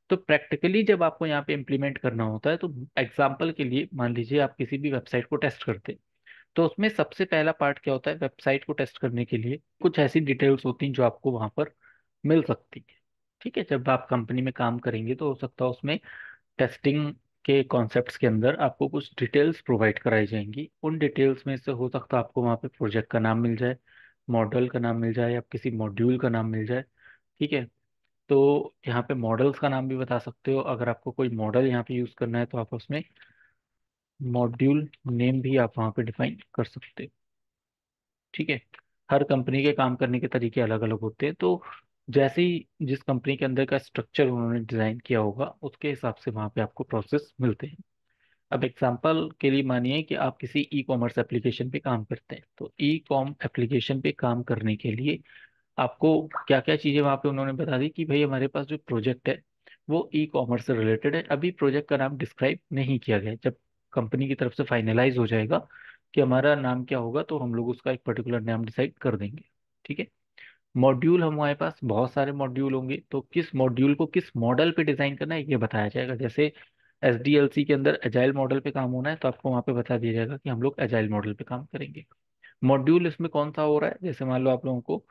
तो प्रैक्टिकली जब आपको यहाँ पे इम्प्लीमेंट करना होता है, तो एग्जाम्पल के लिए मान लीजिए आप किसी भी वेबसाइट को टेस्ट करते हैं, तो उसमें सबसे पहला पार्ट क्या होता है, वेबसाइट को टेस्ट करने के लिए कुछ ऐसी डिटेल्स होती हैं जो आपको वहां पर मिल सकती है। ठीक है, जब आप कंपनी में काम करेंगे तो हो सकता है उसमें टेस्टिंग के कॉन्सेप्ट्स के अंदर आपको कुछ डिटेल्स प्रोवाइड कराई जाएंगी। उन डिटेल्स में से हो सकता है आपको वहाँ पे प्रोजेक्ट का नाम मिल जाए, मॉडल का नाम मिल जाए, या किसी मॉड्यूल का नाम मिल जाए। ठीक है, तो यहाँ पे मॉडल्स का नाम भी बता सकते हो। अगर आपको कोई मॉडल यहाँ पे यूज़ करना है तो आप उसमें मॉड्यूल नेम भी आप वहाँ पे डिफाइन कर सकते हो। ठीक है, हर कंपनी के काम करने के तरीके अलग अलग होते हैं, तो जैसे ही जिस कंपनी के अंदर का स्ट्रक्चर उन्होंने डिजाइन किया होगा उसके हिसाब से वहाँ पे आपको प्रोसेस मिलते हैं। अब एग्जांपल के लिए मानिए कि आप किसी ई कॉमर्स एप्लीकेशन पे काम करते हैं, तो ई कॉम एप्लीकेशन पे काम करने के लिए आपको क्या क्या चीजें वहाँ पे उन्होंने बता दी कि भाई हमारे पास जो प्रोजेक्ट है वो ई कॉमर्स से रिलेटेड है। अभी प्रोजेक्ट का नाम डिस्क्राइब नहीं किया गया है। जब कंपनी की तरफ से फाइनलाइज हो जाएगा कि हमारा नाम क्या होगा, तो हम लोग उसका एक पर्टिकुलर नाम डिसाइड कर देंगे। ठीक है, मॉड्यूल हमारे पास बहुत सारे मॉड्यूल होंगे, तो किस मॉड्यूल को किस मॉडल पे डिजाइन करना है ये बताया जाएगा। जैसे एसडीएलसी के अंदर एजाइल मॉडल पे काम होना है, तो आपको वहाँ पे बता दिया जाएगा कि हम लोग एजाइल मॉडल पे काम करेंगे। मॉड्यूल इसमें कौन सा हो रहा है, जैसे मान लो आप लोगों को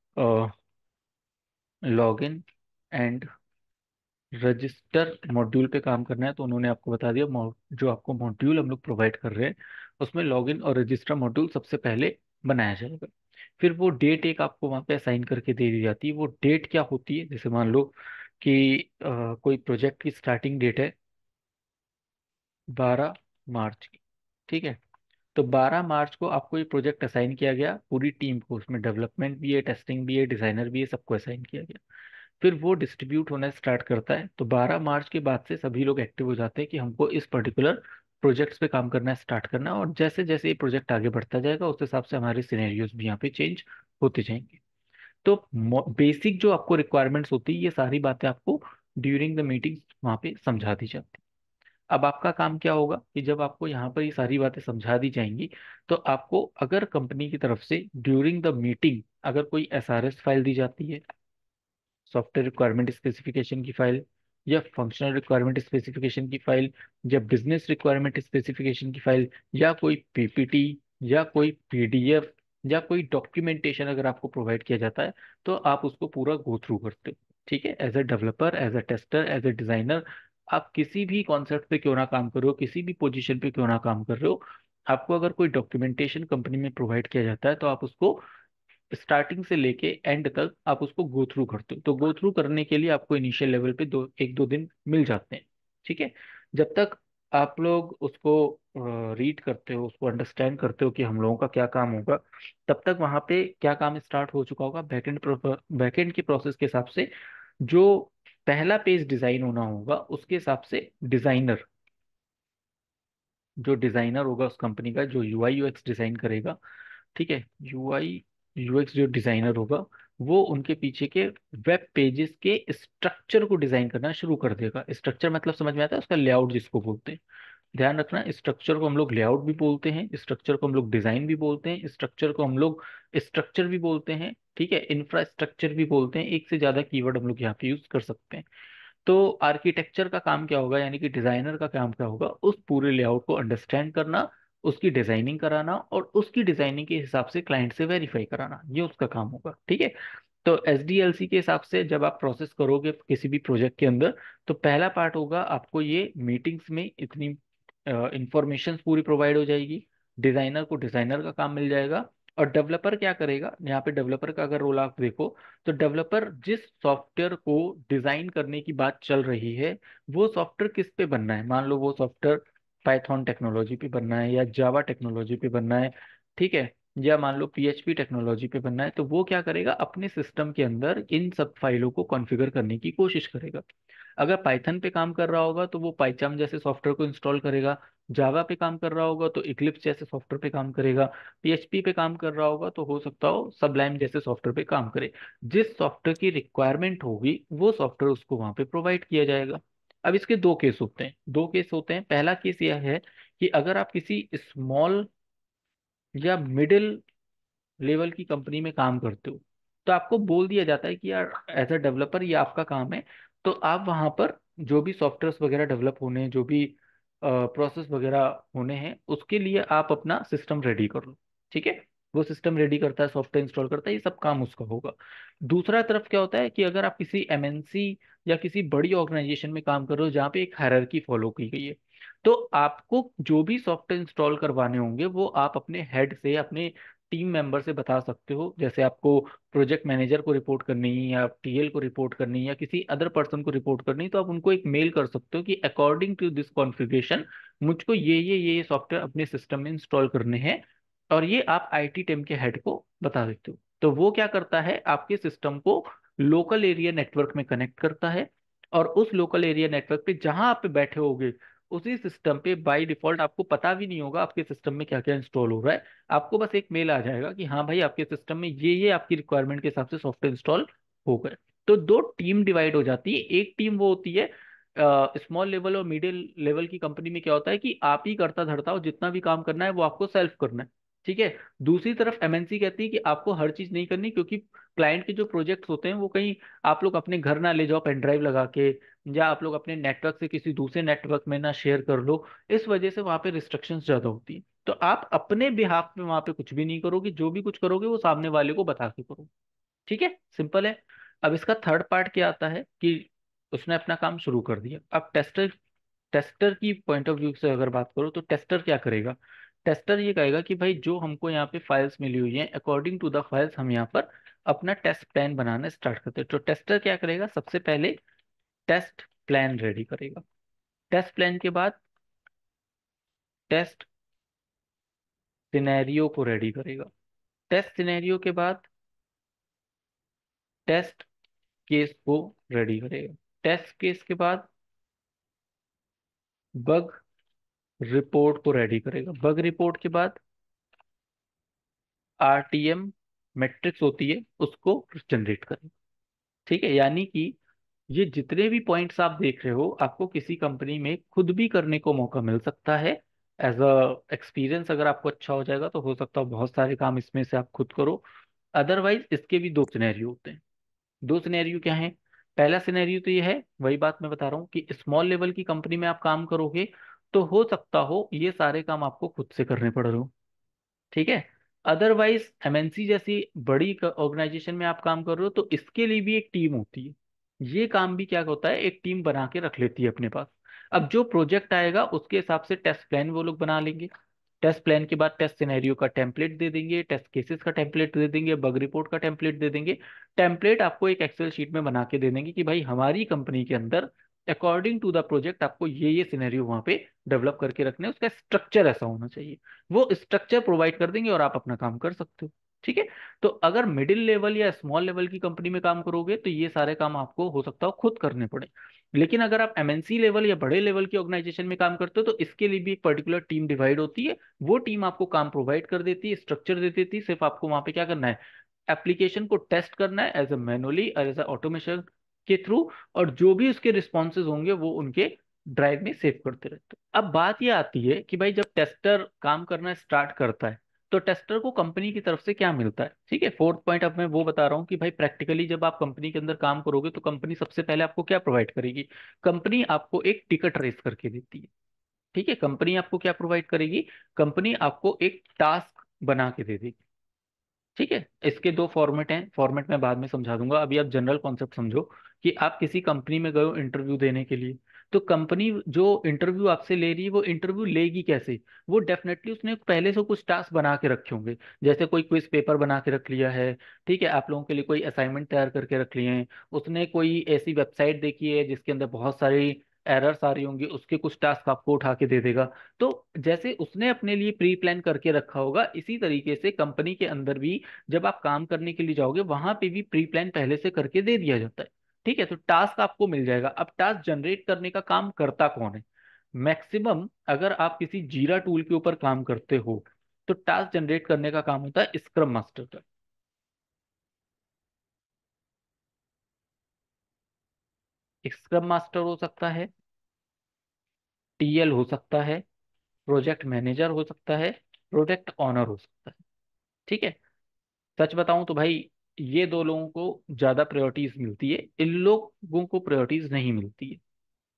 लॉगिन एंड रजिस्टर मॉड्यूल पे काम करना है, तो उन्होंने आपको बता दिया जो आपको मॉड्यूल हम लोग प्रोवाइड कर रहे हैं उसमें लॉगिन और रजिस्टर मॉड्यूल सबसे पहले बनाया जाएगा। फिर वो डेट एक आपको वहाँ पे असाइन करके दे दी जाती है। वो डेट क्या होती है, जैसे मान लो कि कोई प्रोजेक्ट की स्टार्टिंग डेट है 12 मार्च की। ठीक है, तो 12 मार्च को आपको ये प्रोजेक्ट असाइन किया गया पूरी टीम को, उसमें डेवलपमेंट भी है, टेस्टिंग भी है, डिजाइनर भी है, सबको असाइन किया गया। फिर वो डिस्ट्रीब्यूट होना स्टार्ट करता है, तो 12 मार्च के बाद से सभी लोग एक्टिव हो जाते हैं कि हमको इस पर्टिकुलर प्रोजेक्ट्स पे काम करना स्टार्ट करना है। और जैसे जैसे ये प्रोजेक्ट आगे बढ़ता जाएगा उस हिसाब से हमारे सिनेरियोज भी यहाँ पे चेंज होते जाएंगे। तो बेसिक जो आपको रिक्वायरमेंट्स होती है ये सारी बातें आपको ड्यूरिंग द मीटिंग वहाँ पे समझा दी जाती है। अब आपका काम क्या होगा कि जब आपको यहाँ पर ये सारी बातें समझा दी जाएंगी, तो आपको अगर कंपनी की तरफ से ड्यूरिंग द मीटिंग अगर कोई एसआरएस फाइल दी जाती है, सॉफ्टवेयर रिक्वायरमेंट स्पेसिफिकेशन की फाइल, या फंक्शनल रिक्वायरमेंट स्पेसिफिकेशन की फाइल, या बिजनेस रिक्वायरमेंट स्पेसिफिकेशन की फाइल, या कोई पीपीटी, या कोई पीडीएफ, या कोई डॉक्यूमेंटेशन अगर आपको प्रोवाइड किया जाता है, तो आप उसको पूरा गो थ्रू करते हो। ठीक है, as a developer, as a tester, as a designer, आप किसी भी कॉन्सेप्ट पे क्यों ना काम कर रहे हो, किसी भी पोजीशन पे क्यों ना काम कर रहे हो, आपको अगर कोई डॉक्यूमेंटेशन कंपनी में प्रोवाइड किया जाता है तो आप उसको स्टार्टिंग से लेके एंड तक आप उसको गो थ्रू करते हो। तो गो थ्रू करने के लिए आपको इनिशियल लेवल पे एक दो दिन मिल जाते हैं। ठीक है, जब तक आप लोग उसको रीड करते हो, उसको अंडरस्टैंड करते हो कि हम लोगों का क्या काम होगा, तब तक वहां पे क्या काम स्टार्ट हो चुका होगा, बैकएंड की प्रोसेस के हिसाब से जो पहला पेज डिजाइन होना होगा उसके हिसाब से डिजाइनर, जो डिजाइनर होगा उस कंपनी का, जो यूआई यूएक्स डिजाइन करेगा, ठीक है, यूआई यूएक्स जो डिजाइनर होगा वो उनके पीछे के वेब पेजेस के स्ट्रक्चर को डिजाइन करना शुरू कर देगा। स्ट्रक्चर मतलब समझ में आता है, उसका लेआउट जिसको बोलते हैं। ध्यान रखना, स्ट्रक्चर को हम लोग लेआउट भी बोलते हैं, स्ट्रक्चर को हम लोग डिजाइन भी बोलते हैं, स्ट्रक्चर को हम लोग स्ट्रक्चर भी बोलते हैं। ठीक है, इंफ्रास्ट्रक्चर भी बोलते हैं, एक से ज्यादा कीवर्ड हम लोग यहाँ पे यूज कर सकते हैं। तो आर्किटेक्चर का काम क्या होगा, यानी कि डिजाइनर का काम क्या होगा, उस पूरे लेआउट को अंडरस्टैंड करना, उसकी डिजाइनिंग कराना, और उसकी डिजाइनिंग के हिसाब से क्लाइंट से वेरीफाई कराना, ये उसका काम होगा। ठीक है, तो एसडीएलसी के हिसाब से जब आप प्रोसेस करोगे किसी भी प्रोजेक्ट के अंदर, तो पहला पार्ट होगा आपको ये मीटिंग्स में इतनी इंफॉर्मेशन पूरी प्रोवाइड हो जाएगी, डिजाइनर को डिजाइनर का काम मिल जाएगा। और डेवलपर क्या करेगा, यहाँ पे डेवलपर का अगर रोल आप देखो, तो डेवलपर जिस सॉफ्टवेयर को डिजाइन करने की बात चल रही है वो सॉफ्टवेयर किस पे बनना है, मान लो वो सॉफ्टवेयर पाइथन टेक्नोलॉजी पे बनना है, या जावा टेक्नोलॉजी पे बनना है, ठीक है, या मान लो पीएचपी टेक्नोलॉजी पे बनना है, तो वो क्या करेगा, अपने सिस्टम के अंदर इन सब फाइलों को कॉन्फ़िगर करने की कोशिश करेगा। अगर पाइथन पे काम कर रहा होगा तो वो पाइचाम जैसे सॉफ्टवेयर को इंस्टॉल करेगा, जावा पे काम कर रहा होगा तो इक्लिप्स जैसे सॉफ्टवेयर पे काम करेगा, पीएचपी पे काम कर रहा होगा तो हो सकता हो सबलाइम जैसे सॉफ्टवेयर पे काम करे। जिस सॉफ्टवेयर की रिक्वायरमेंट होगी वो सॉफ्टवेयर उसको वहां पे प्रोवाइड किया जाएगा। अब इसके दो केस होते हैं, दो केस होते हैं। पहला केस यह है कि अगर आप किसी स्मॉल या मिडिल लेवल की कंपनी में काम करते हो, तो आपको बोल दिया जाता है कि यार एज अ डेवलपर ये आपका काम है, तो आप वहां पर जो भी सॉफ्टवेयर वगैरह डेवलप होने हैं, जो भी प्रोसेस वगैरह होने हैं, उसके लिए आप अपना सिस्टम रेडी कर लो। ठीक है, वो सिस्टम रेडी करता है, सॉफ्टवेयर इंस्टॉल करता है, ये सब काम उसका होगा। दूसरा तरफ क्या होता है कि अगर आप किसी एमएनसी या किसी बड़ी ऑर्गेनाइजेशन में काम कर रहे हो जहाँ पे एक हायरार्की फॉलो की गई है, तो आपको जो भी सॉफ्टवेयर इंस्टॉल करवाने होंगे वो आप अपने हेड से, अपने टीम मेंबर से बता सकते हो। जैसे आपको प्रोजेक्ट मैनेजर को रिपोर्ट करनी है, या टीएल को रिपोर्ट करनी है, या किसी अदर पर्सन को रिपोर्ट करनी है, तो आप उनको एक मेल कर सकते हो कि अकॉर्डिंग टू दिस कॉन्फ़िगरेशन मुझको ये सॉफ्टवेयर अपने सिस्टम में इंस्टॉल करने हैं। और ये आप आईटी टीम के हेड को बता देते हो, तो वो क्या करता है, आपके सिस्टम को लोकल एरिया नेटवर्क में कनेक्ट करता है। और उस लोकल एरिया नेटवर्क पे जहां आप पे बैठे होगे, उसी सिस्टम पे बाय डिफॉल्ट आपको पता भी नहीं होगा आपके सिस्टम में क्या क्या इंस्टॉल हो रहा है। आपको बस एक मेल आ जाएगा कि हाँ भाई, आपके सिस्टम में ये आपकी रिक्वायरमेंट के हिसाब से सॉफ्टवेयर इंस्टॉल हो गए। तो दो टीम डिवाइड हो जाती है। एक टीम वो होती है स्मॉल लेवल और मिडिल लेवल की कंपनी में क्या होता है कि आप ही करता धरता हो, जितना भी काम करना है वो आपको सेल्फ करना है। ठीक है। दूसरी तरफ एमएनसी कहती है कि आपको हर चीज नहीं करनी, क्योंकि क्लाइंट के जो प्रोजेक्ट्स होते हैं वो कहीं आप लोग अपने घर ना ले जाओ पेन ड्राइव लगा के, या आप लोग अपने नेटवर्क से किसी दूसरे नेटवर्क में ना शेयर कर लो। इस वजह से वहां पे रिस्ट्रिक्शंस ज्यादा होती है। तो आप अपने बिहाफ में वहां पे कुछ भी नहीं करोगे, जो भी कुछ करोगे वो सामने वाले को बता के करो। ठीक है, सिंपल है। अब इसका थर्ड पार्ट क्या आता है कि उसने अपना काम शुरू कर दिया। अब टेस्टर, टेस्टर की पॉइंट ऑफ व्यू से अगर बात करो तो टेस्टर क्या करेगा। टेस्टर ये कहेगा कि भाई जो हमको यहाँ पे फाइल्स मिली हुई हैं, अकॉर्डिंग टू द फाइल्स हम यहाँ पर अपना टेस्ट प्लान बनाना स्टार्ट करते हैं। तो टेस्टर क्या करेगा, सबसे पहले टेस्ट प्लान रेडी करेगा। टेस्ट प्लान के बाद टेस्ट सिनेरियो को रेडी करेगा। टेस्ट सिनेरियो के बाद टेस्ट केस को रेडी करेगा। टेस्ट केस के बाद बग रिपोर्ट को रेडी करेगा। बग रिपोर्ट के बाद आरटीएम मैट्रिक्स होती है उसको जनरेट करेगा। ठीक है, यानी कि ये जितने भी पॉइंट्स आप देख रहे हो, आपको किसी कंपनी में खुद भी करने को मौका मिल सकता है। एज अ एक्सपीरियंस अगर आपको अच्छा हो जाएगा तो हो सकता है बहुत सारे काम इसमें से आप खुद करो। अदरवाइज इसके भी दो सिनेरियो होते हैं। दो सिनेरियो क्या है। पहला सिनेरियो तो ये है, वही बात मैं बता रहा हूँ कि स्मॉल लेवल की कंपनी में आप काम करोगे तो हो सकता हो ये सारे काम आपको खुद से करने पड़ रहे हो। ठीक है। अदरवाइज एमएनसी जैसी बड़ी ऑर्गेनाइजेशन में आप काम कर रहे हो तो इसके लिए भी एक टीम होती है। ये काम भी क्या होता है, एक टीम बना के रख लेती है अपने पास। अब जो प्रोजेक्ट आएगा उसके हिसाब से टेस्ट प्लान वो लोग बना लेंगे। टेस्ट प्लान के बाद टेस्ट सिनेरियो का टेम्पलेट दे देंगे, टेस्ट केसेस का टेम्पलेट दे देंगे, बग रिपोर्ट का टेम्पलेट दे देंगे। टेम्पलेट आपको एक एक्सेल शीट में बना के दे देंगे कि भाई हमारी कंपनी के अंदर अकॉर्डिंग टू द प्रोजेक्ट आपको ये सिनेरियो वहां पे डेवलप करके रखने हैं, उसका स्ट्रक्चर ऐसा होना चाहिए। वो स्ट्रक्चर प्रोवाइड कर देंगे और आप अपना काम कर सकते हो। ठीक है। तो अगर मिडिल लेवल या स्मॉल लेवल की कंपनी में काम करोगे तो ये सारे काम आपको हो सकता हो खुद करने पड़े। लेकिन अगर आप एमएनसी लेवल या बड़े लेवल की ऑर्गेनाइजेशन में काम करते हो तो इसके लिए भी एक पर्टिकुलर टीम डिवाइड होती है। वो टीम आपको काम प्रोवाइड कर देती है, स्ट्रक्चर दे देती है, सिर्फ आपको वहां पे क्या करना है, एप्लीकेशन को टेस्ट करना है एज अ मैनुअली और एज अ ऑटोमेशन के थ्रू। और जो भी उसके रिस्पॉन्सेज होंगे वो उनके ड्राइव में सेव करते रहते हो। अब बात ये आती है कि भाई जब टेस्टर काम करना स्टार्ट करता है तो टेस्टर को कंपनी की तरफ से क्या मिलता है। ठीक है, फोर्थ पॉइंट अब मैं वो बता रहा हूँ कि भाई प्रैक्टिकली जब आप कंपनी के अंदर काम करोगे तो कंपनी सबसे पहले आपको क्या प्रोवाइड करेगी। कंपनी आपको एक टिकट रेस करके देती है। ठीक है, कंपनी आपको क्या प्रोवाइड करेगी, कंपनी आपको एक टास्क बना के दे देगी। ठीक है, इसके दो फॉर्मेट हैं, फॉर्मेट मैं बाद में समझा दूंगा, अभी आप जनरल कॉन्सेप्ट समझो कि आप किसी कंपनी में गए हो इंटरव्यू देने के लिए। तो कंपनी जो इंटरव्यू आपसे ले रही है वो इंटरव्यू लेगी कैसे। वो डेफिनेटली उसने पहले से कुछ टास्क बना के रखे होंगे। जैसे कोई क्विज पेपर बना के रख लिया है, ठीक है, आप लोगों के लिए कोई असाइनमेंट तैयार करके रख लिए हैं। उसने कोई ऐसी वेबसाइट देखी है जिसके अंदर बहुत सारी एरर्स आ रही होंगी, उसके कुछ टास्क आपको उठा के दे देगा। तो जैसे उसने अपने लिए प्री प्लान करके रखा होगा, इसी तरीके से कंपनी के अंदर भी जब आप काम करने के लिए जाओगे वहां पे भी प्री प्लान पहले से करके दे दिया जाता है। ठीक है, तो टास्क आपको मिल जाएगा। अब टास्क जनरेट करने का काम करता कौन है। मैक्सिमम अगर आप किसी जीरा टूल के ऊपर काम करते हो तो टास्क जनरेट करने का काम होता है स्क्रम मास्टर का। स्क्रम मास्टर हो सकता है, टीएल हो सकता है, प्रोजेक्ट मैनेजर हो सकता है, प्रोजेक्ट ऑनर हो सकता है। ठीक है। सच बताऊं तो भाई ये दो लोगों को ज्यादा प्रायोरिटीज मिलती है, इन लोगों को प्रायोरिटीज नहीं मिलती है।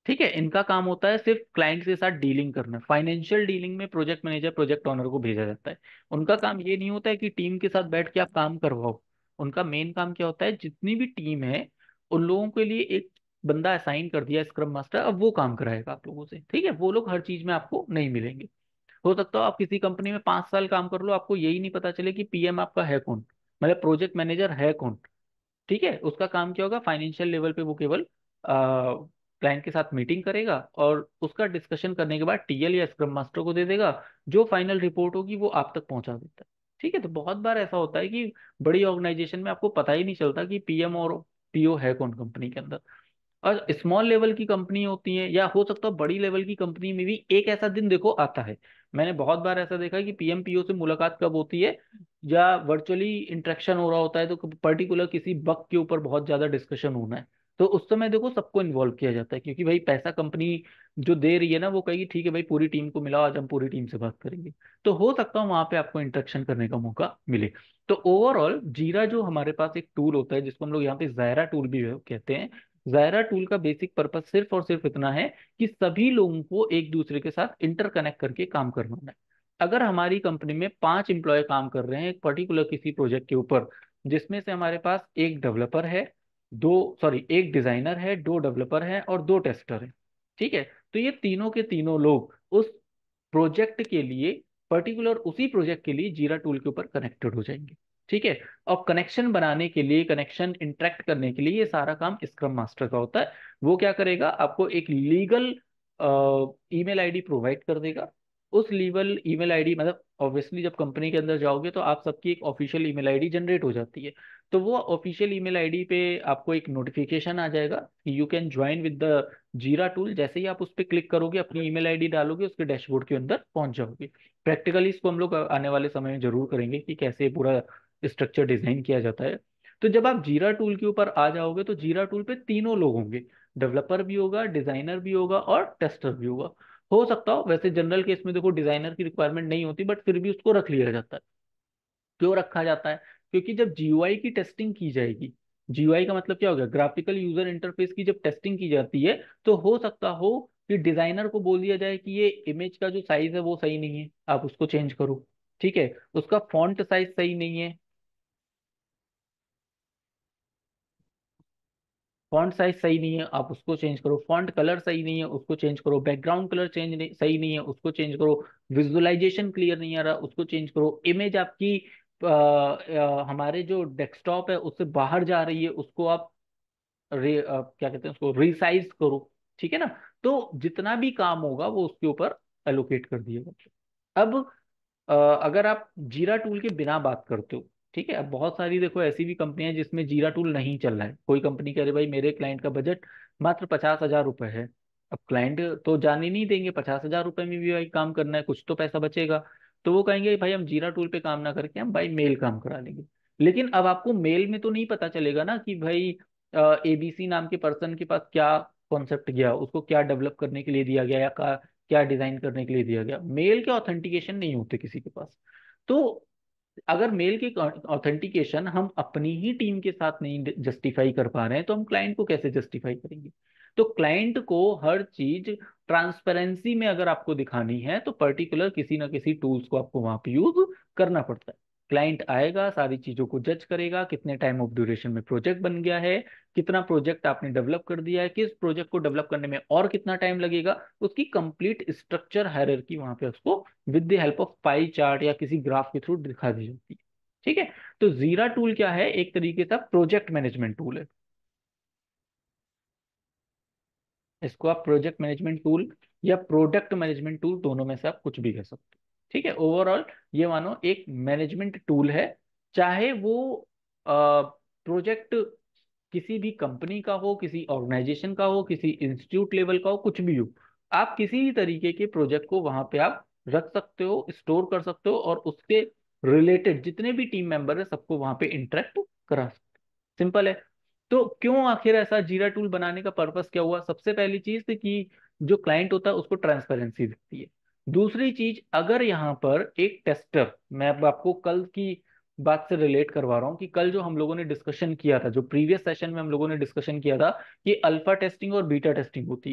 ठीक है, इनका काम होता है सिर्फ क्लाइंट के साथ डीलिंग करना। फाइनेंशियल डीलिंग में प्रोजेक्ट मैनेजर प्रोजेक्ट ओनर को भेजा जाता है। उनका काम ये नहीं होता है कि टीम के साथ बैठ के आप काम करवाओ। उनका मेन काम क्या होता है, जितनी भी टीम है उन लोगों के लिए एक बंदा असाइन कर दिया स्क्रम मास्टर, अब वो काम कराएगा आप लोगों से। ठीक है, वो लोग हर चीज में आपको नहीं मिलेंगे। हो सकता हो आप किसी कंपनी में 5 साल काम कर लो, आपको यही नहीं पता चले कि पीएम आपका है कौन, मतलब प्रोजेक्ट मैनेजर है कौन। ठीक है, उसका काम क्या होगा, फाइनेंशियल लेवल पे वो केवल क्लाइंट के साथ मीटिंग करेगा और उसका डिस्कशन करने के बाद टीएल या स्क्रम मास्टर को दे देगा। जो फाइनल रिपोर्ट होगी वो आप तक पहुंचा देता है। ठीक है, तो बहुत बार ऐसा होता है कि बड़ी ऑर्गेनाइजेशन में आपको पता ही नहीं चलता कि पीएम और पीओ है कौन कंपनी के अंदर। और स्मॉल लेवल की कंपनी होती है या हो सकता है बड़ी लेवल की कंपनी में भी एक ऐसा दिन देखो आता है। मैंने बहुत बार ऐसा देखा है कि पीएम पीओ से मुलाकात कब होती है, या वर्चुअली इंटरेक्शन हो रहा होता है, तो पर्टिकुलर किसी बग के ऊपर बहुत ज्यादा डिस्कशन होना है, तो उस समय देखो सबको इन्वॉल्व किया जाता है, क्योंकि भाई पैसा कंपनी जो दे रही है ना, वो कहेगी ठीक है भाई पूरी टीम को मिलाओ, आज हम पूरी टीम से बात करेंगे। तो हो सकता है वहां पे आपको इंटरेक्शन करने का मौका मिले। तो ओवरऑल जीरा जो हमारे पास एक टूल होता है, जिसको हम लोग यहाँ पे जायरा टूल भी कहते हैं, जायरा टूल का बेसिक पर्पस सिर्फ और सिर्फ इतना है कि सभी लोगों को एक दूसरे के साथ इंटरकनेक्ट करके काम करवाना है। अगर हमारी कंपनी में 5 एम्प्लॉय काम कर रहे हैं एक पर्टिकुलर किसी प्रोजेक्ट के ऊपर, जिसमें से हमारे पास एक डेवलपर है, दो सॉरी एक डिजाइनर है, 2 डेवलपर है और 2 टेस्टर है। ठीक है, तो ये तीनों के तीनों लोग उस प्रोजेक्ट के लिए, पर्टिकुलर उसी प्रोजेक्ट के लिए जीरा टूल के ऊपर कनेक्टेड हो जाएंगे। ठीक है, और कनेक्शन बनाने के लिए, कनेक्शन इंटरेक्ट करने के लिए ये सारा काम स्क्रम मास्टर का होता है। वो क्या करेगा, आपको एक लीगल ईमेल आईडी प्रोवाइड कर देगा। उस लीगल ईमेल आईडी, मतलब ऑब्वियसली जब कंपनी के अंदर जाओगे तो आप सबकी एक ऑफिशियल ईमेल आईडी जनरेट हो जाती है। तो वो ऑफिशियल ईमेल आईडी पे आपको एक नोटिफिकेशन आ जाएगा कि you can join with the Jira tool. जैसे ही आप उस पर क्लिक करोगे, अपनी ईमेल आईडी डालोगे, उसके डैशबोर्ड के अंदर पहुंच जाओगे। प्रैक्टिकली इसको हम लोग आने वाले समय में जरूर करेंगे कि कैसे पूरा स्ट्रक्चर डिजाइन किया जाता है। तो जब आप जीरा टूल के ऊपर आ जाओगे तो जीरा टूल पे तीनों लोग होंगे, डेवलपर भी होगा, डिजाइनर भी होगा और टेस्टर भी होगा। हो सकता हो वैसे जनरल केस में देखो डिजाइनर की रिक्वायरमेंट नहीं होती, बट फिर भी उसको रख लिया जाता है। क्यों रखा जाता है, क्योंकि जब जीयूआई की टेस्टिंग की जाएगी, जीयूआई का मतलब क्या हो गया, ग्राफिकल यूजर इंटरफेस की जब टेस्टिंग की जाती है, तो हो सकता हो कि डिजाइनर को बोल दिया जाए कि ये इमेज का जो साइज है वो सही नहीं है, आप उसको चेंज करो। ठीक है, उसका फॉन्ट साइज सही नहीं है, फॉन्ट साइज सही नहीं है, आप उसको चेंज करो। फॉन्ट कलर सही नहीं है, उसको चेंज करो। बैकग्राउंड कलर चेंज नहीं, सही नहीं है, उसको चेंज करो। विजुअलाइजेशन क्लियर नहीं आ रहा, उसको चेंज करो। इमेज आपकी हमारे जो डेस्कटॉप है उससे बाहर जा रही है, उसको आप क्या कहते हैं, उसको रिसाइज करो। ठीक है ना। तो जितना भी काम होगा वो उसके ऊपर एलोकेट कर दिएगा। अब अगर आप जीरा टूल के बिना बात करते हो, ठीक है, अब बहुत सारी देखो ऐसी भी कंपनियां हैं जिसमें जीरा टूल नहीं चल रहा है। कोई कंपनी कह रही भाई मेरे क्लाइंट का बजट मात्र 50,000 रुपए है। अब क्लाइंट तो जाने नहीं देंगे, 50,000 रुपए में भी भाई काम करना है, कुछ तो पैसा बचेगा। तो वो कहेंगे भाई हम जीरा टूल पे काम ना करके हम भाई मेल काम करा लेंगे। लेकिन अब आपको मेल में तो नहीं पता चलेगा ना कि भाई एबीसी नाम के पर्सन के पास क्या कॉन्सेप्ट गया, उसको क्या डेवलप करने के लिए दिया गया, या क्या डिजाइन करने के लिए दिया गया। मेल के ऑथेंटिकेशन नहीं होते किसी के पास। तो अगर मेल की ऑथेंटिकेशन हम अपनी ही टीम के साथ नहीं जस्टिफाई कर पा रहे हैं, तो हम क्लाइंट को कैसे जस्टिफाई करेंगे। तो क्लाइंट को हर चीज ट्रांसपेरेंसी में अगर आपको दिखानी है, तो पर्टिकुलर किसी ना किसी टूल्स को आपको वहां पे यूज करना पड़ता है। क्लाइंट आएगा, सारी चीजों को जज करेगा, कितने टाइम ऑफ ड्यूरेशन में प्रोजेक्ट बन गया है, कितना प्रोजेक्ट आपने डेवलप कर दिया है, किस प्रोजेक्ट को डेवलप करने में और कितना टाइम लगेगा, उसकी कंप्लीट स्ट्रक्चर हायरार्की वहां पे उसको with the help of pie chart या किसी ग्राफ के थ्रू दिखा दी जाती है। ठीक है, तो जीरा टूल क्या है, एक तरीके का प्रोजेक्ट मैनेजमेंट टूल है। इसको आप प्रोजेक्ट मैनेजमेंट टूल या प्रोडक्ट मैनेजमेंट टूल, दोनों में से आप कुछ भी कह सकते हो। ठीक है, ओवरऑल ये मानो एक मैनेजमेंट टूल है। चाहे वो प्रोजेक्ट किसी भी कंपनी का हो, किसी ऑर्गेनाइजेशन का हो, किसी इंस्टीट्यूट लेवल का हो, कुछ भी हो, आप किसी भी तरीके के प्रोजेक्ट को वहां पे आप रख सकते हो, स्टोर कर सकते हो, और उसके रिलेटेड जितने भी टीम मेंबर है सबको वहां पे इंटरेक्ट करा सकते हो। सिंपल है। तो क्यों आखिर ऐसा जीरा टूल बनाने का पर्पस क्या हुआ, सबसे पहली चीज थी कि जो क्लाइंट होता है उसको ट्रांसपेरेंसी दिखती है। दूसरी चीज, अगर यहाँ पर एक टेस्टर, मैं अब आपको कल की बात से रिलेट करवा रहा हूँ कि कल जो हम लोगों ने डिस्कशन किया था, जो प्रीवियस सेशन में हम लोगों ने डिस्कशन किया था कि अल्फा टेस्टिंग और बीटा टेस्टिंग होती है।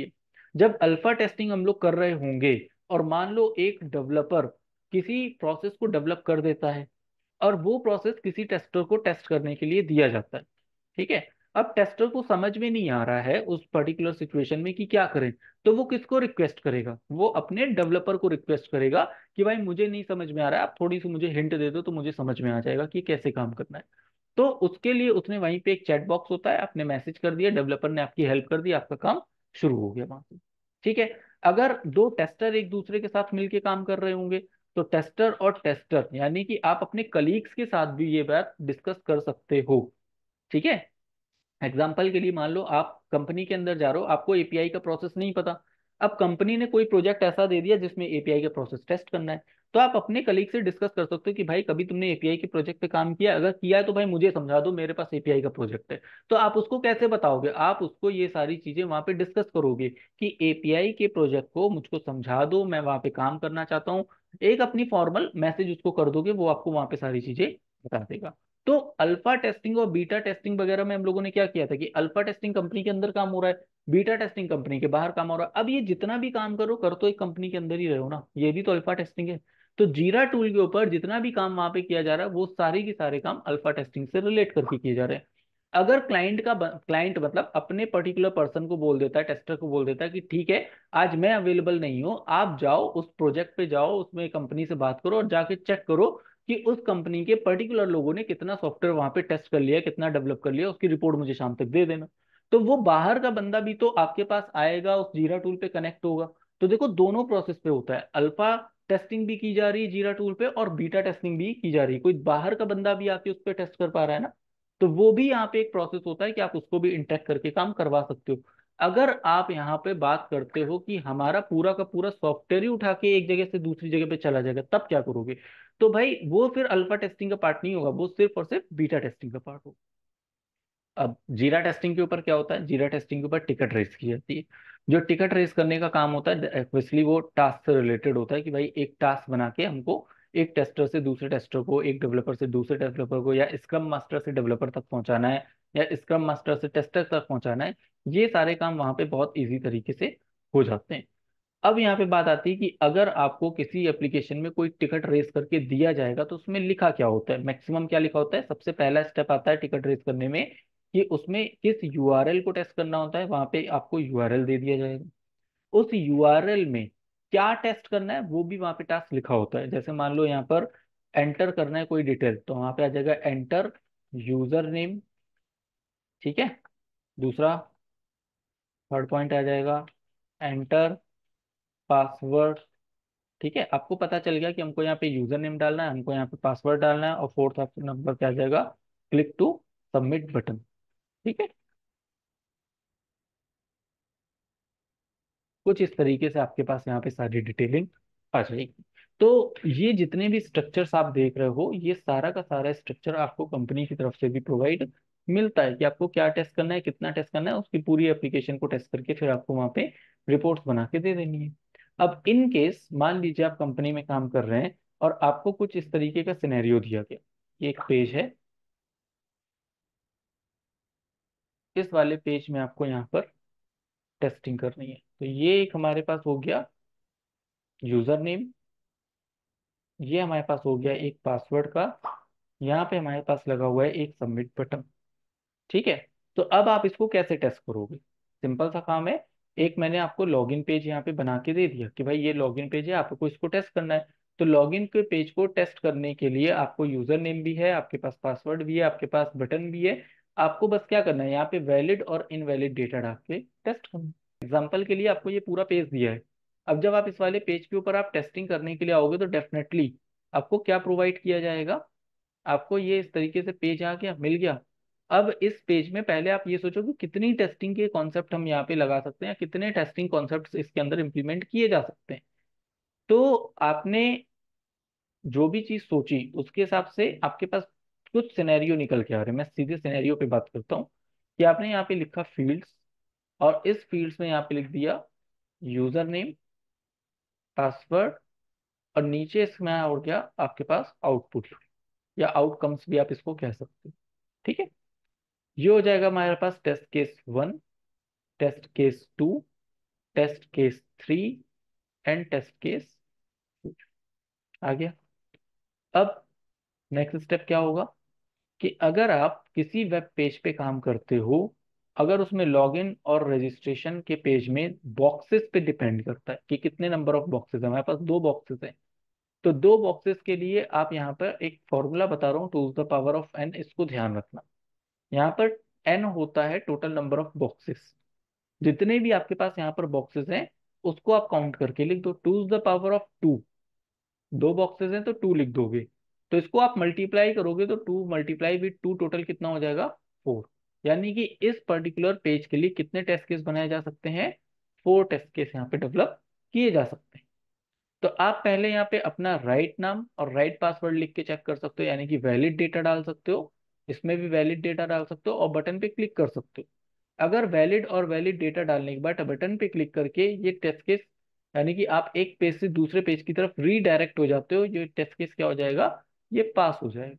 जब अल्फा टेस्टिंग हम लोग कर रहे होंगे और मान लो एक डेवलपर किसी प्रोसेस को डेवलप कर देता है और वो प्रोसेस किसी टेस्टर को टेस्ट करने के लिए दिया जाता है, ठीक है। अब टेस्टर को समझ में नहीं आ रहा है उस पर्टिकुलर सिचुएशन में कि क्या करें, तो वो किसको रिक्वेस्ट करेगा, वो अपने डेवलपर को रिक्वेस्ट करेगा कि भाई मुझे नहीं समझ में आ रहा है, आप थोड़ी सी मुझे हिंट दे दो तो मुझे समझ में आ जाएगा कि कैसे काम करना है। तो उसके लिए उसने वहीं पे एक चैट बॉक्स होता है, आपने मैसेज कर दिया, डेवलपर ने आपकी हेल्प कर दी, आपका काम शुरू हो गया वहां से, ठीक है। अगर दो टेस्टर एक दूसरे के साथ मिलके काम कर रहे होंगे तो टेस्टर और टेस्टर यानी कि आप अपने कलीग्स के साथ भी ये बात डिस्कस कर सकते हो, ठीक है। एग्जाम्पल के लिए मान लो आप कंपनी के अंदर जा रहे हो, आपको एपीआई का प्रोसेस नहीं पता। अब कंपनी ने कोई प्रोजेक्ट ऐसा दे दिया जिसमें एपीआई का प्रोसेस टेस्ट करना है, तो आप अपने कलीग से डिस्कस कर सकते हो कि भाई कभी तुमने एपीआई के प्रोजेक्ट पे काम किया, अगर किया है तो भाई मुझे समझा दो, मेरे पास एपीआई का प्रोजेक्ट है। तो आप उसको कैसे बताओगे, आप उसको ये सारी चीजें वहां पे डिस्कस करोगे कि एपीआई के प्रोजेक्ट को मुझको समझा दो, मैं वहां पे काम करना चाहता हूँ। एक अपनी फॉर्मल मैसेज उसको कर दोगे, वो आपको वहां पे सारी चीजें बता देगा। तो अल्फा टेस्टिंग और बीटा टेस्टिंग वगैरह में हम लोगों ने क्या किया था कि अल्फा टेस्टिंग कंपनी के अंदर काम हो रहा है, बीटा टेस्टिंग कंपनी के बाहर काम हो रहा है। अब ये जितना भी काम करो, कर तो एक कंपनी के अंदर ही रहे हो ना, ये भी तो अल्फा टेस्टिंग है। तो जीरा टूल के ऊपर जितना भी काम वहां पे किया जा रहा है वो सारे के सारे काम अल्फा टेस्टिंग से रिलेट करके किए जा रहे हैं। अगर क्लाइंट मतलब अपने पर्टिकुलर पर्सन को बोल देता है, टेस्टर को बोल देता है कि ठीक है आज मैं अवेलेबल नहीं हूँ, आप जाओ उस प्रोजेक्ट पे जाओ, उसमें कंपनी से बात करो और जाके चेक करो कि उस कंपनी के पर्टिकुलर लोगों ने कितना सॉफ्टवेयर वहां पे टेस्ट कर लिया, कितना डेवलप कर लिया, उसकी रिपोर्ट मुझे शाम तक दे देना। तो वो बाहर का बंदा भी तो आपके पास आएगा, उस जीरा टूल पे कनेक्ट होगा। तो देखो दोनों प्रोसेस पे होता है, अल्फा टेस्टिंग भी की जा रही है जीरा टूल पे और बीटा टेस्टिंग भी की जा रही है, कोई बाहर का बंदा भी आके उस पर टेस्ट कर पा रहा है ना। तो वो भी यहाँ पे एक प्रोसेस होता है कि आप उसको भी इंटरेक्ट करके काम करवा सकते हो। अगर आप यहाँ पे बात करते हो कि हमारा पूरा का पूरा सॉफ्टवेयर ही उठा के एक जगह से दूसरी जगह पे चला जाएगा, तब क्या करोगे, तो भाई वो फिर अल्फा टेस्टिंग का पार्ट नहीं होगा, वो सिर्फ और सिर्फ बीटा टेस्टिंग का पार्ट होगा। अब जीरा टेस्टिंग के ऊपर क्या होता है, जीरा टेस्टिंग के ऊपर टिकट रेस की जाती है। जो टिकट रेस करने का काम होता है एक्चुअली वो टास्क से रिलेटेड होता है कि भाई एक टास्क बना के हमको एक टेस्टर से दूसरे टेस्टर को, एक डेवलपर से दूसरे डेवलपर को, या स्क्रम मास्टर से डेवलपर तक पहुंचाना है, या स्क्रम मास्टर से टेस्टर तक पहुंचाना है। ये सारे काम वहां पे बहुत इजी तरीके से हो जाते हैं। अब यहाँ पे बात आती है कि अगर आपको किसी एप्लीकेशन में कोई टिकट रेस करके दिया जाएगा तो उसमें लिखा क्या होता है, मैक्सिमम क्या लिखा होता है। सबसे पहला स्टेप आता है टिकट रेस करने में कि उसमें किस यूआरएल को टेस्ट करना होता है, वहां पे आपको यूआरएल दे दिया जाएगा। उस यूआरएल में क्या टेस्ट करना है वो भी वहां पे टास्क लिखा होता है। जैसे मान लो यहाँ पर एंटर करना है कोई डिटेल, तो वहां पे आ जाएगा एंटर यूजर नेम, ठीक है। दूसरा थर्ड पॉइंट आ जाएगा एंटर पासवर्ड, ठीक है। आपको पता चल गया कि हमको यहाँ पे यूजर नेम डालना है, हमको यहाँ पे पासवर्ड डालना है, और फोर्थ ऑप्शन नंबर क्या आ जाएगा, क्लिक टू सबमिट बटन, ठीक है। कुछ इस तरीके से आपके पास यहाँ पे सारी डिटेलिंग आ जाएगी। तो ये जितने भी स्ट्रक्चर्स आप देख रहे हो, ये सारा का सारा स्ट्रक्चर आपको कंपनी की तरफ से भी प्रोवाइड मिलता है कि आपको क्या टेस्ट करना है, कितना टेस्ट करना है, उसकी पूरी एप्लीकेशन को टेस्ट करके फिर आपको वहाँ पे रिपोर्ट्स बना के दे देनी है। अब इन केस मान लीजिए आप कंपनी में काम कर रहे हैं और आपको कुछ इस तरीके का सिनेरियो दिया गया, ये एक पेज है, इस वाले पेज में आपको यहाँ पर टेस्टिंग करनी है। तो ये एक हमारे पास हो गया यूजर नेम, ये हमारे पास हो गया एक पासवर्ड का, यहाँ पे हमारे पास लगा हुआ है एक सबमिट बटन, ठीक है। तो अब आप इसको कैसे टेस्ट करोगे, सिंपल सा काम है। एक मैंने आपको लॉगिन पेज यहाँ पे बना के दे दिया कि भाई ये लॉगिन पेज है, आपको इसको टेस्ट करना है। तो लॉगिन के पेज को टेस्ट करने के लिए आपको यूजर नेम भी है, आपके पास पासवर्ड भी है, आपके पास बटन भी है। आपको बस क्या करना है, यहाँ पे वैलिड और इनवैलिड डेटा डाल के टेस्ट करना है। एग्जाम्पल के लिए आपको ये पूरा पेज दिया है। अब जब आप इस वाले पेज के ऊपर आप टेस्टिंग करने के लिए आओगे तो डेफिनेटली आपको क्या प्रोवाइड किया जाएगा, आपको ये इस तरीके से पेज आ गया, मिल गया। अब इस पेज में पहले आप ये सोचो कि कितनी टेस्टिंग के कॉन्सेप्ट हम यहाँ पे लगा सकते हैं, कितने टेस्टिंग कॉन्सेप्ट इसके अंदर इंप्लीमेंट किए जा सकते हैं। तो आपने जो भी चीज सोची उसके हिसाब से आपके पास कुछ सिनेरियो निकल के आ रहे हैं। मैं सीधे सिनेरियो पे बात करता हूँ कि आपने यहाँ पे लिखा फील्ड्स, और इस फील्ड्स में यहाँ पे लिख दिया यूजर नेम, पासवर्ड, और नीचे इसमें हो गया आपके पास आउटपुट या आउटकम्स भी आप इसको कह सकते हो, ठीक है। ये हो जाएगा हमारे पास test case 1, test case 2, test case 3 and test case आ गया। अब नेक्स्ट स्टेप क्या होगा कि अगर आप किसी वेब पेज पे काम करते हो, अगर उसमें लॉगिन और रजिस्ट्रेशन के पेज में बॉक्सेस पे डिपेंड करता है कि कितने नंबर ऑफ बॉक्सेस है, हमारे पास दो बॉक्सेस हैं, तो दो बॉक्सेस के लिए आप यहाँ पर एक फॉर्मूला बता रहा हूँ, two the power of N, इसको ध्यान रखना। यहाँ पर एन होता है टोटल नंबर ऑफ बॉक्सेस, जितने भी आपके पास यहाँ पर बॉक्सेस हैं उसको आप काउंट करके लिख दो, two the power of two. दो बॉक्सेस हैं तो टू लिख दोगे, तो इसको आप मल्टीप्लाई करोगे तो two multiply with two total कितना हो जाएगा, फोर। यानी कि इस पर्टिकुलर पेज के लिए कितने टेस्ट केस बनाए जा सकते हैं, फोर टेस्ट केस यहाँ पे डेवलप किए जा सकते हैं। तो आप पहले यहाँ पे अपना राइट नाम और राइट पासवर्ड लिख के चेक कर सकते हो, यानी कि वैलिड डेटा डाल सकते हो, इसमें भी वैलिड डेटा डाल सकते हो और बटन पे क्लिक कर सकते हो। अगर वैलिड और वैलिड डेटा डालने के बाद बटन पे क्लिक करके ये टेस्ट केस, यानी कि आप एक पेज से दूसरे पेज की तरफ रीडायरेक्ट हो जाते हो, ये टेस्ट केस क्या हो जाएगा, ये पास हो जाएगा।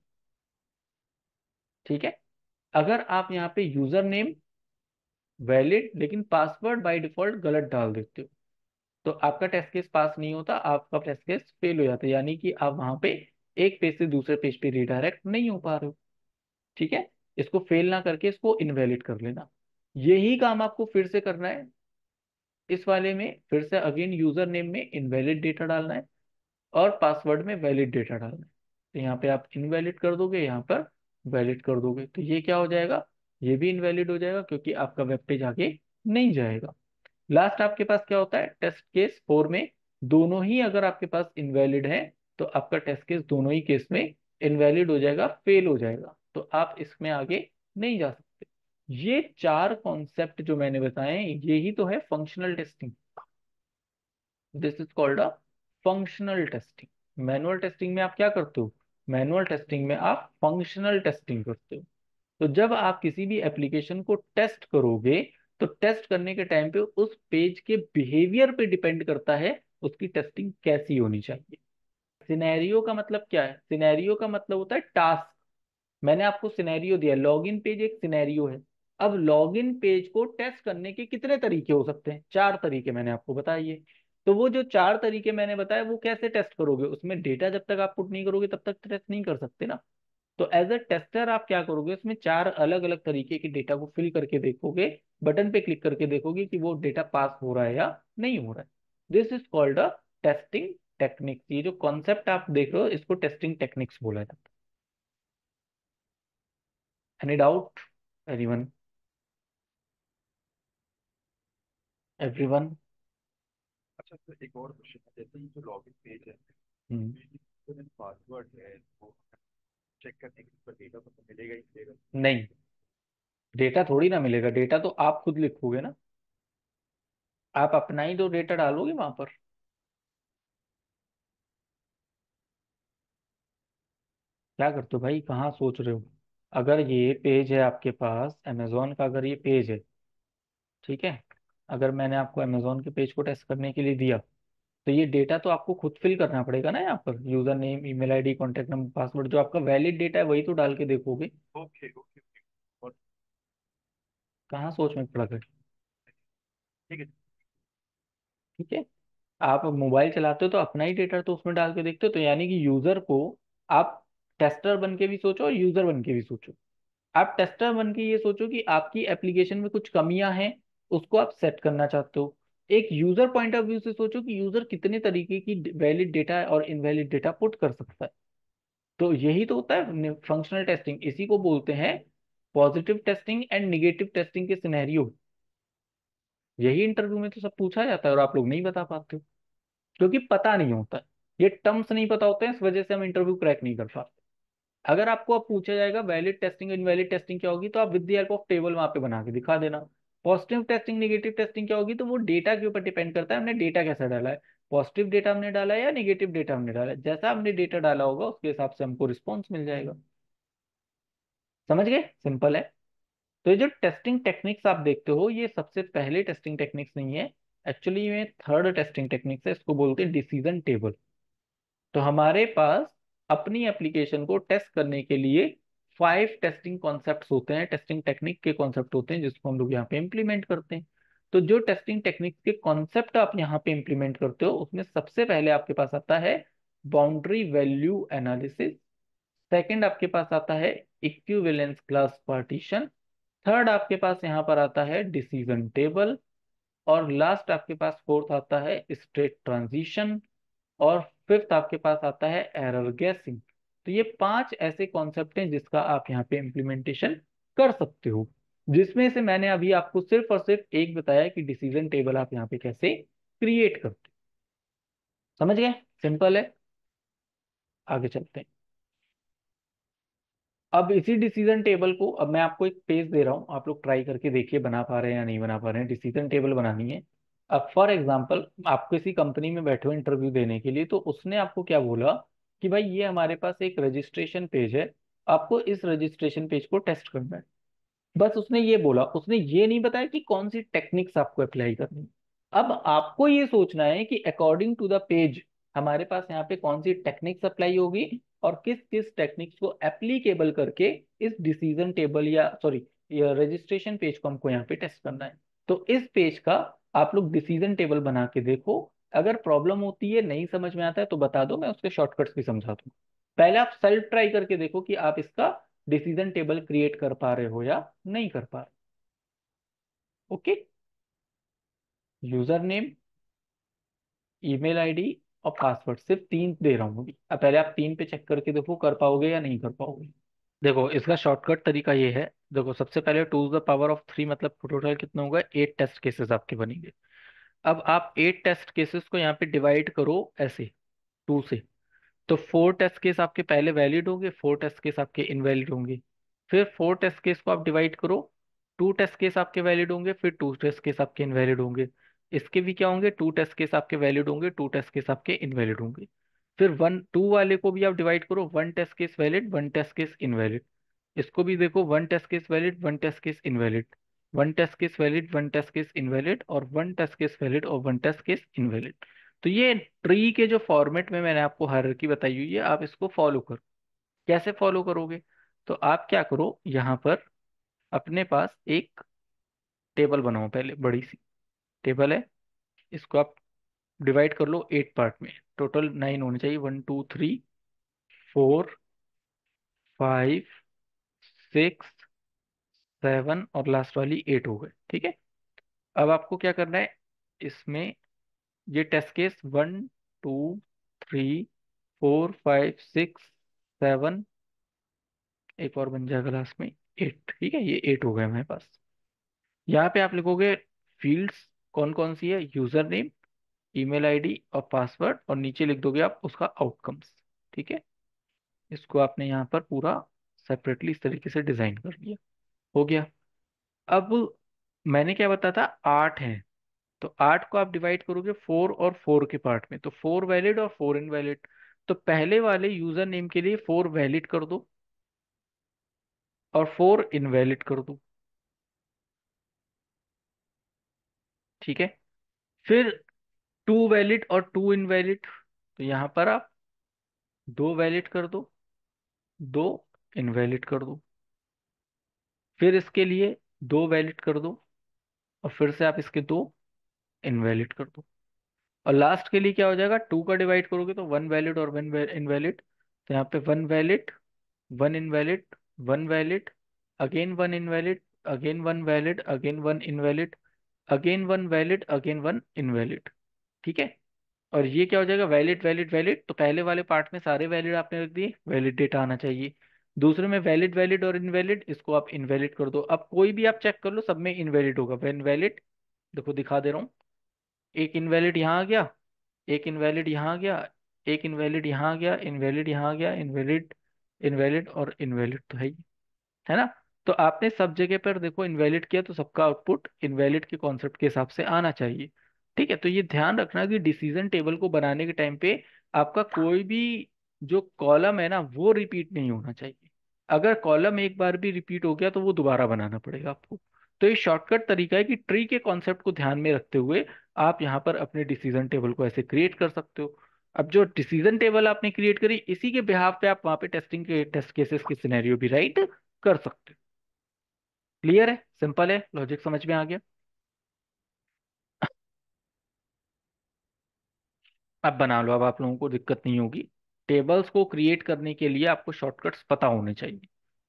ठीक है। अगर आप यहाँ पे यूजर नेम वैलिड लेकिन पासवर्ड बाय डिफॉल्ट गलत डाल देते हो, तो आपका टेस्ट केस पास नहीं होता, आपका टेस्ट केस फेल हो जाता है, यानी कि आप वहां पे एक पेज से दूसरे पेज पे रीडायरेक्ट नहीं हो पा रहे हो। ठीक है। इसको फेल ना करके इसको इनवैलिड कर लेना। यही काम आपको फिर से करना है, इस वाले में फिर से अगेन यूजर नेम में इनवैलिड डेटा डालना है और पासवर्ड में वैलिड डेटा डालना है। तो यहाँ पे आप इनवैलिड कर दोगे, यहाँ पर वैलिड कर दोगे, तो ये क्या हो जाएगा, ये भी इनवैलिड हो जाएगा क्योंकि आपका वेब पेज आगे नहीं जाएगा। लास्ट आपके पास क्या होता है, टेस्ट केस 4 में दोनों ही अगर आपके पास इनवैलिड है तो आपका टेस्ट केस दोनों ही केस में इनवैलिड हो जाएगा, फेल हो जाएगा, तो आप इसमें आगे नहीं जा सकते। ये चार कॉन्सेप्ट जो मैंने बताए ये ही तो है functional testing. This is called a functional testing. Manual testing में आप क्या करते हो, मैनुअल टेस्टिंग में आप फंक्शनल टेस्टिंग करते हो। तो जब आप किसी भी एप्लीकेशन को टेस्ट करोगे तो टेस्ट करने के टाइम पे उस पेज के बिहेवियर पे डिपेंड करता है उसकी टेस्टिंग कैसी होनी चाहिए। सिनेरियो का मतलब क्या है, सिनेरियो का मतलब होता है टास्क। मैंने आपको सिनेरियो दिया, लॉगिन पेज एक सिनेरियो है। अब लॉगिन पेज को टेस्ट करने के कितने तरीके हो सकते हैं, चार तरीके मैंने आपको बताइए। तो वो जो चार तरीके मैंने बताया वो कैसे टेस्ट करोगे, उसमें डेटा जब तक आप पुट नहीं करोगे तब तक टेस्ट नहीं कर सकते ना। तो एज अ टेस्टर आप क्या करोगे, उसमें चार अलग अलग तरीके के डेटा को फिल करके देखोगे, बटन पे क्लिक करके देखोगे कि वो डेटा पास हो रहा है या नहीं हो रहा है। This is called a testing techniques. ये जो कॉन्सेप्ट आप देख रहे हो इसको टेस्टिंग टेक्निक्स बोला जाता है। Any doubt, anyone, everyone? अच्छा तो एक और क्वेश्चन है, जैसे ये जो लॉगिन पेज है, हम्म। तो जो पासवर्ड है वो चेक करने के लिए डेटा तो मिलेगा ही मिलेगा। नहीं, डेटा थोड़ी ना मिलेगा, डेटा तो आप खुद लिखोगे ना, आप अपना ही तो डेटा डालोगे वहां पर। क्या करते हो भाई, कहाँ सोच रहे हो। अगर ये पेज है आपके पास अमेजोन का, अगर ये पेज है, ठीक है, अगर मैंने आपको अमेजोन के पेज को टेस्ट करने के लिए दिया तो ये डेटा तो आपको खुद फिल करना पड़ेगा ना, यहाँ पर user name, email ID, contact number, password, जो आपका वैलिड डेटा है वही तो डाल के देखोगे। Okay okay okay. और कहाँ सोच में पड़ गए। ठीक है। ठीक है। आप मोबाइल चलाते हो तो अपना ही डेटा तो उसमें डाल के देखते हो, तो यानी कि यूजर को आप टेस्टर बन के भी सोचो और यूजर बन के भी सोचो। आप टेस्टर बन के ये सोचो कि आपकी एप्लीकेशन में कुछ कमियां हैं, उसको आप सेट करना चाहते हो। एक यूजर पॉइंट ऑफ व्यू से सोचो कि यूजर कितने तरीके की वैलिड डेटा और इनवैलिड डेटा पुट कर सकता है। तो यही तो होता है फंक्शनल टेस्टिंग, इसी को बोलते हैं positive testing and negative testing के सिनेरियो। यही इंटरव्यू में तो सब पूछा जाता है और आप लोग नहीं बता पाते हो क्योंकि पता नहीं होता है। ये टर्म्स नहीं पता होते हैं, इस वजह से हम इंटरव्यू क्रैक नहीं कर पाते। अगर आपको अब पूछा जाएगा वैलिड टेस्टिंग इनवैलिड टेस्टिंग क्या होगी, तो आप with the help of table वहां पे बना के दिखा देना। पॉजिटिव टेस्टिंग नेगेटिव टेस्टिंग क्या होगी, तो वो डेटा के ऊपर डिपेंड करता है हमने डेटा कैसा डाला है, पॉजिटिव डेटा हमने डाला है या नेगेटिव डेटा हमने डाला है। जैसा हमने डेटा डाला होगा उसके हिसाब से हमको रिस्पॉन्स मिल जाएगा। समझ गए, सिंपल है। तो ये जो टेस्टिंग टेक्निक्स आप देखते हो ये सबसे पहले टेस्टिंग टेक्निक्स नहीं है, एक्चुअली ये थर्ड टेस्टिंग टेक्निक्स है, इसको बोलते हैं डिसीजन टेबल। तो हमारे पास अपनी एप्लीकेशन को टेस्ट करने के लिए फाइव टेस्टिंग कॉन्सेप्ट्स होते हैं, टेस्टिंग टेक्निक के कॉन्सेप्ट होते हैं जिसको हम लोग यहाँ पे इम्प्लीमेंट करते हैं। तो जो टेस्टिंग टेक्निक्स के कॉन्सेप्ट आप यहाँ पे इंप्लीमेंट करते हो उसमें सबसे पहले आपके पास आता है बाउंड्री वैल्यू एनालिसिस, सेकंड आपके पास आता है इक्विवेलेंस क्लास पार्टीशन, थर्ड आपके पास यहाँ पर आता है डिसीजन टेबल, और लास्ट आपके पास फोर्थ आता है स्टेट ट्रांजिशन, और फिफ्थ आपके पास आता है एरर गैसिंग। तो ये पांच ऐसे कॉन्सेप्ट हैं जिसका आप यहाँ पे इम्प्लीमेंटेशन कर सकते हो, जिसमें से मैंने अभी आपको सिर्फ और सिर्फ एक बताया कि डिसीजन टेबल आप यहाँ पे कैसे क्रिएट करते हो। समझ गए? सिंपल है। आगे चलते हैं। अब इसी डिसीजन टेबल को, अब मैं आपको एक पेज दे रहा हूँ, आप लोग ट्राई करके देखिए बना पा रहे हैं या नहीं बना पा रहे हैं। डिसीजन टेबल बनानी है। अब फॉर एग्जांपल आप किसी कंपनी में बैठे हो इंटरव्यू देने के लिए, तो उसने आपको क्या बोला कि भाई ये हमारे पास एक रजिस्ट्रेशन पेज है, आपको इस रजिस्ट्रेशन पेज को टेस्ट करना है। बस उसने ये बोला, उसने ये नहीं बताया कि कौन सी टेक्निक्स आपको अप्लाई करनी है। अब आपको ये सोचना है कि अकॉर्डिंग टू द पेज हमारे पास यहाँ पे कौन सी टेक्निक्स अप्लाई होगी, और किस किस टेक्निक्स को एप्लीकेबल करके इस डिसीजन टेबल या सॉरी या रजिस्ट्रेशन पेज को हमको यहाँ पे टेस्ट करना है। तो इस पेज का आप लोग डिसीजन टेबल बना के देखो। अगर प्रॉब्लम होती है, नहीं समझ में आता है तो बता दो, मैं उसके शॉर्टकट्स भी समझा दूँ। पहले आप सेल्फ ट्राई करके देखो कि आप इसका डिसीजन टेबल क्रिएट कर पा रहे हो या नहीं कर पा रहे। Okay. User name, email ID और पासवर्ड, सिर्फ तीन दे रहा हूँ अभी। अब पहले आप तीन पे चेक करके देखो कर पाओगे या नहीं कर पाओगे। देखो इसका शॉर्टकट तरीका ये है। देखो सबसे पहले two the power of three मतलब टोटल कितना होगा, 8 टेस्ट केसेस आपके बनेंगे। अब आप 8 टेस्ट केसेस को यहाँ पे डिवाइड करो ऐसे, टू से। तो 4 टेस्ट केस आपके पहले वैलिड होंगे, 4 टेस्ट केस आपके इनवैलिड होंगे। फिर 4 टेस्ट केस को आप डिवाइड करो, 2 टेस्ट केस आपके वैलिड होंगे, फिर 2 टेस्ट केस आपके इनवैलिड होंगे। इसके भी क्या होंगे, 2 टेस्ट केस आपके वैलिड होंगे, 2 टेस्ट केस आपके इनवैलिड होंगे। फिर वन टू वाले को भी आप डिवाइड करो, 1 test case valid, 1 test case invalid. इसको भी देखो, 1 test case valid, 1 test case invalid, 1 test case valid, 1 test case invalid, और 1 टेस्ट केस वैलिड और 1 टेस्ट केस इनवैलिड। तो ये ट्री के जो फॉर्मेट में मैंने आपको हायरार्की बताई हुई है, आप इसको फॉलो करो। कैसे फॉलो करोगे? तो आप क्या करो, यहाँ पर अपने पास एक टेबल बनाओ, पहले बड़ी सी टेबल है। इसको आप डिवाइड कर लो 8 पार्ट में। टोटल 9 होने चाहिए, 1 2 3 4 5 6 7 और लास्ट वाली 8 हो गए। ठीक है। अब आपको क्या करना है, इसमें ये टेस्ट केस 1 2 3 4 5 6 7, एक और बन जाएगा लास्ट में 8। ठीक है, ये 8 हो गए हमारे पास। यहाँ पे आप लिखोगे फील्ड्स कौन कौन सी है, यूजर नेम, ईमेल आईडी और पासवर्ड, और नीचे लिख दोगे आप उसका आउटकम्स। ठीक है। इसको आपने यहाँ पर पूरा सेपरेटली इस तरीके से डिजाइन कर लिया। हो गया। अब मैंने क्या बताया था, 8 हैं। तो 8 को आप डिवाइड करोगे 4 और 4 के पार्ट में, तो 4 वैलिड और 4 इनवैलिड। तो पहले वाले यूजर नेम के लिए 4 वैलिड कर दो और 4 इनवैलिड कर दो। ठीक है। फिर 2 वैलिड और 2 इनवैलिड, तो यहाँ पर आप 2 वैलिड कर दो, 2 इनवैलिड कर दो। फिर इसके लिए 2 वैलिड कर दो, और फिर से आप इसके 2 इनवैलिड कर दो। और लास्ट के लिए क्या हो जाएगा, 2 का डिवाइड करोगे तो 1 वैलिड और 1 इनवैलिड। तो यहाँ पे 1 valid, 1 invalid, 1 valid, again 1 invalid, again 1 valid, again 1 invalid, again 1 valid, again 1 invalid. ठीक है। और ये क्या हो जाएगा, वैलिड वैलिड वैलिड। तो पहले वाले पार्ट में सारे वैलिड आपने रख दिए, वैलिड डेटा आना चाहिए। दूसरे में वैलिड वैलिड और इनवैलिड, इसको आप इनवैलिड कर दो। अब कोई भी आप चेक कर लो, सब में इनवैलिड होगा। वेन वैलिड, देखो दिखा दे रहा हूँ, एक इनवैलिड यहाँ आ गया, एक इनवैलिड यहाँ आ गया, एक इनवैलिड यहाँ आ गया, इनवैलिड यहाँ आ गया, इनवैलिड, इनवैलिड और इनवैलिड तो है ना। तो आपने सब जगह पर देखो इनवैलिड किया, तो सबका आउटपुट इनवैलिड के कॉन्सेप्ट के हिसाब से आना चाहिए। ठीक है। तो ये ध्यान रखना कि डिसीजन टेबल को बनाने के टाइम पे आपका कोई भी जो कॉलम है ना वो रिपीट नहीं होना चाहिए। अगर कॉलम एक बार भी रिपीट हो गया तो वो दोबारा बनाना पड़ेगा आपको। तो ये शॉर्टकट तरीका है कि ट्री के कॉन्सेप्ट को ध्यान में रखते हुए आप यहाँ पर अपने डिसीजन टेबल को ऐसे क्रिएट कर सकते हो। अब जो डिसीजन टेबल आपने क्रिएट करी, इसी के बिहाफ पे आप वहाँ पे टेस्टिंग के टेस्ट केसेस के सिनेरियो भी राइट कर सकते हो। क्लियर है, सिंपल है, लॉजिक समझ में आ गया। अब बना लो, अब आप लोगों को दिक्कत नहीं होगी। टेबल्स को क्रिएट करने के लिए आपको शॉर्टकट्स पता होने चाहिए।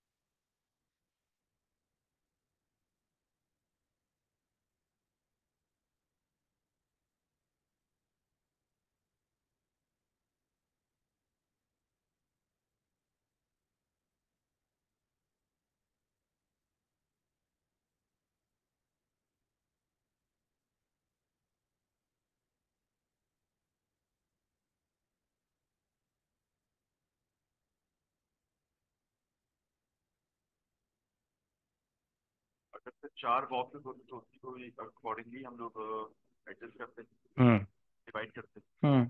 अगर से चार बॉक्सेस होती तो उसी को अकॉर्डिंगली हम लोग एडजस्ट करते हैं, हम्म। डिवाइड करते हैं। हम्म।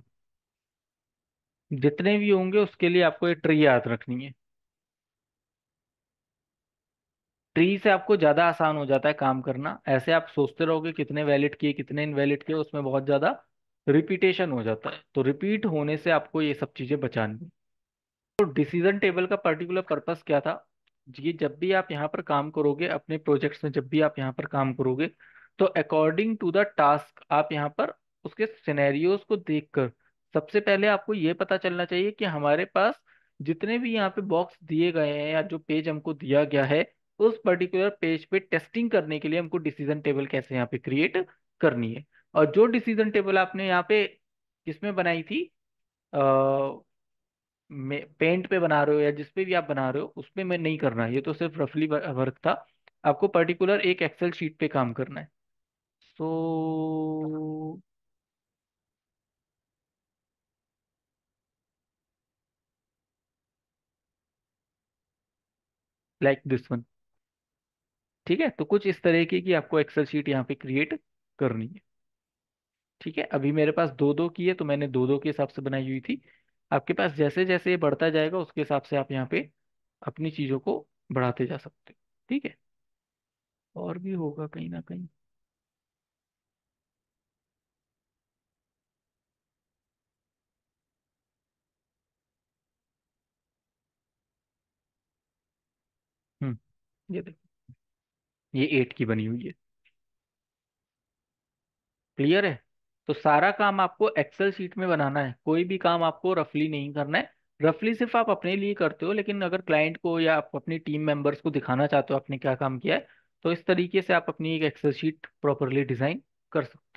जितने भी होंगे उसके लिए आपको ये ट्री याद रखनी है। ट्री से आपको ज्यादा आसान हो जाता है काम करना। ऐसे आप सोचते रहोगे कितने वैलिड किए कितने इनवैलिड किए, उसमें बहुत ज्यादा रिपीटेशन हो जाता है। तो रिपीट होने से आपको ये सब चीजें बचानी है। तो डिसीजन टेबल का पर्टिकुलर पर्पस क्या था? ये जब भी आप यहाँ पर काम करोगे अपने प्रोजेक्ट्स में, जब भी आप यहाँ पर काम करोगे, तो अकॉर्डिंग टू द टास्क आप यहाँ पर उसके सिनेरियोज को देखकर सबसे पहले आपको ये पता चलना चाहिए कि हमारे पास जितने भी यहाँ पे बॉक्स दिए गए हैं या जो पेज हमको दिया गया है, उस पर्टिकुलर पेज पे टेस्टिंग करने के लिए हमको डिसीजन टेबल कैसे यहाँ पे क्रिएट करनी है। और जो डिसीजन टेबल आपने यहाँ पे किसमें बनाई थी, पेंट पे बना रहे हो या जिस पे भी आप बना रहे हो, उसमें मैं नहीं करना है। ये तो सिर्फ रफली वर्क था। आपको पर्टिकुलर एक एक्सेल शीट पे काम करना है। So like this one. ठीक है, तो कुछ इस तरीके की आपको एक्सेल शीट यहाँ पे क्रिएट करनी है। ठीक है, अभी मेरे पास दो दो की है तो मैंने दो दो के हिसाब से बनाई हुई थी। आपके पास जैसे जैसे ये बढ़ता जाएगा उसके हिसाब से आप यहाँ पे अपनी चीजों को बढ़ाते जा सकते हो। ठीक है, और भी होगा कहीं ना कहीं। हम्म, ये देखो, ये 8 की बनी हुई है। क्लियर है? तो सारा काम आपको एक्सेल शीट में बनाना है, कोई भी काम आपको रफली नहीं करना है। रफली सिर्फ आप अपने लिए करते हो, लेकिन अगर क्लाइंट को या आप अपनी टीम मेंबर्स को दिखाना चाहते हो आपने क्या काम किया है, तो इस तरीके से आप अपनी एक एक्सेल शीट प्रॉपरली डिजाइन कर सकते हो।